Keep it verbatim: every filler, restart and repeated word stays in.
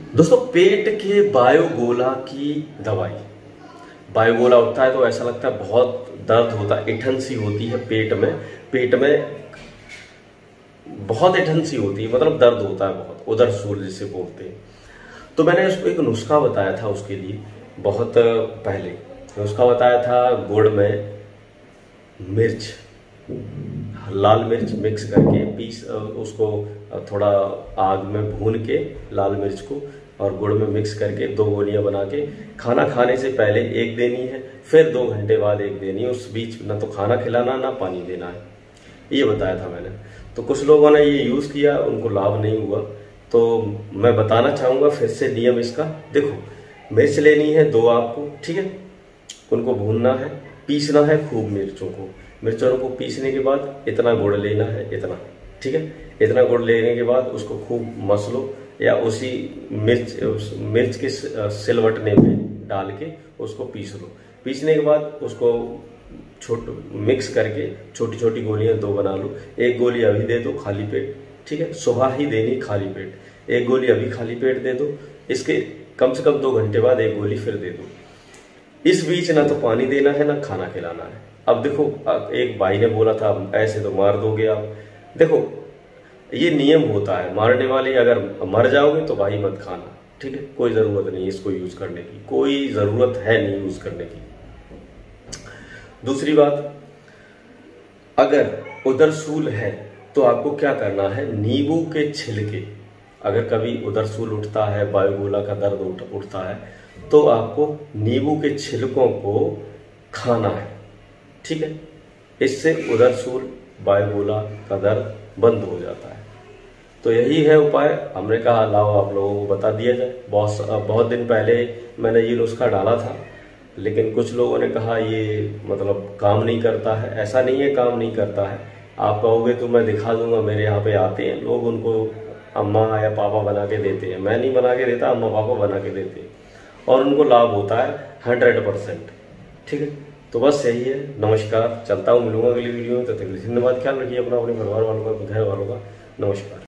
दोस्तों, पेट के बायोगोला की दवाई। बायोगोला होता है तो ऐसा लगता है बहुत दर्द होता है, ऐंठन सी होती है पेट में। पेट में बहुत ऐंठन सी होती है, मतलब दर्द होता है बहुत, उदरसूल जिसे बोलते हैं। तो मैंने उसको एक नुस्खा बताया था उसके लिए बहुत पहले। नुस्खा बताया था गुड़ में मिर्च, लाल मिर्च मिक्स करके पीस, उसको थोड़ा आग में भून के लाल मिर्च को और गुड़ में मिक्स करके दो गोलियां बना के खाना खाने से पहले एक देनी है, फिर दो घंटे बाद एक देनी है। उस बीच ना तो खाना खिलाना ना पानी देना है, ये बताया था मैंने। तो कुछ लोगों ने ये यूज़ किया, उनको लाभ नहीं हुआ। तो मैं बताना चाहूँगा फिर से नियम इसका। देखो, मिर्च लेनी है दो आपको, ठीक है। उनको भूनना है, पीसना है खूब मिर्चों को। मिर्चों को पीसने के बाद इतना गुड़ लेना है, इतना, ठीक है। इतना गुड़ लेने के बाद उसको खूब मस लो, या उसी मिर्च मिर्च के सिलवटने में डाल के उसको पीस लो। पीसने के बाद उसको छोट मिक्स करके छोटी छोटी गोलियां दो बना लो। एक गोली अभी दे दो खाली पेट, ठीक है। सुबह ही देनी खाली पेट। एक गोली अभी खाली पेट दे दो, इसके कम से कम दो घंटे बाद एक गोली फिर दे दो। इस बीच ना तो पानी देना है ना खाना खिलाना है। अब देखो, एक भाई ने बोला था ऐसे तो मार दोगे आप। देखो, ये नियम होता है, मारने वाले अगर मर जाओगे तो भाई मत खाना, ठीक है। कोई जरूरत नहीं इसको यूज करने की, कोई जरूरत है नहीं यूज करने की। दूसरी बात, अगर उदरसूल है तो आपको क्या करना है, नींबू के छिलके, अगर कभी उदरसूल उठता है, बायोगोला का दर्द उठ, उठता है तो आपको नींबू के छिलकों को खाना है, ठीक है। इससे उदरसूल बायोगोला का दर्द बंद हो जाता है। तो यही है उपाय। हमने कहा लाओ आप लोगों को बता दिया जाए। बहुत बहुत दिन पहले मैंने ये नुस्खा डाला था, लेकिन कुछ लोगों ने कहा ये मतलब काम नहीं करता है। ऐसा नहीं है काम नहीं करता है, आप कहोगे तो मैं दिखा दूंगा। मेरे यहाँ पे आते हैं लोग, उनको अम्मा या पापा बना के देते हैं। मैं नहीं बना के देता, अम्मा पापा बना के देते हैं और उनको लाभ होता है हंड्रेड परसेंट, ठीक है। तो बस यही है। नमस्कार, चलता हूँ, मिलूंगा अगली वीडियो में। तब तक धन्यवाद। ख्याल रखिए अपना, अपने परिवार वालों का, घर वालों का। नमस्कार।